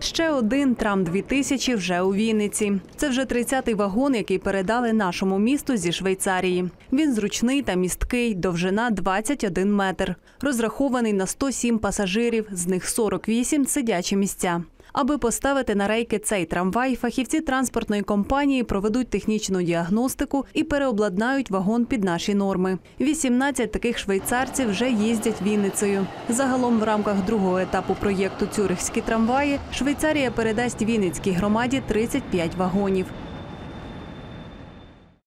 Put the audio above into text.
Ще один Трам-2000 вже у Вінниці. Це вже 30-й вагон, який передали нашому місту зі Швейцарії. Він зручний та місткий, довжина 21 метр. Розрахований на 107 пасажирів, з них 48 – сидячі місця. Аби поставити на рейки цей трамвай, фахівці транспортної компанії проведуть технічну діагностику і переобладнають вагон під наші норми. 18 таких швейцарців вже їздять Вінницею. Загалом в рамках другого етапу проєкту «Цюрихські трамваї» Швейцарія передасть Вінницькій громаді 35 вагонів.